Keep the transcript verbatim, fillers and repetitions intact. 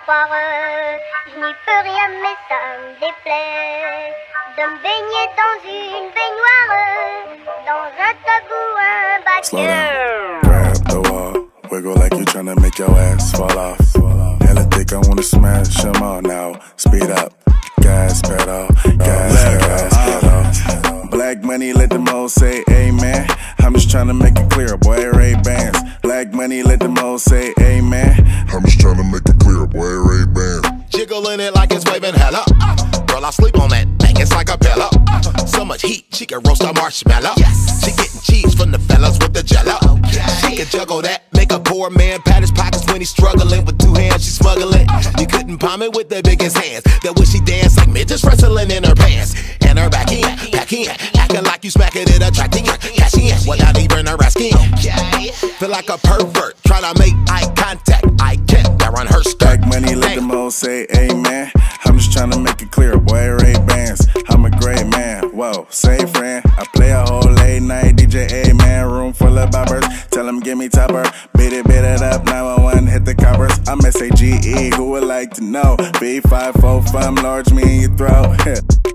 croire. Je n'y peux rien, mais ça me déplaît de me baigner dans une baignoire, dans un tabou, un bac. Slow down, grab the wall, wiggle like you're tryna make your ass fall off. Hella thick, I wanna smash them all now. Speed up, gas pedal, gas, gas pedal. Black money, let them all say amen. I'm just tryna make it clear, boy, Ray-Bans. Black money, let them all say amen. I'm just tryna make it clear, boy, Ray-Bans. Jiggling it like it's waving hella. Girl, I sleep on that thing, it's like a pillow. So much heat, she can roast a marshmallow. Yes. She getting cheese from the fellas with the jello. Okay. She can juggle that, make a poor man pat his pockets when he's struggling. With two hands, she smuggling. You couldn't palm it with the biggest hands. That way she dance like midgets wrestling in her pants. And her back in, back in, acting like you smacking it, attracting her. Cashing in without even her asking. Okay. Feel like a pervert, try to make eye contact. I can't, they're on her skirt. Black money, let them all say amen. I'm just tryna make it clear, boy, Ray-Bans. I'm a great man, whoa, say friend. I play a whole late night D J, amen. Room full of boppers, tell them give me topper. Beat it, beat it up, nine one one, hit the coppers. I'm S A G E, who would like to know? B five four five, large me in your throat.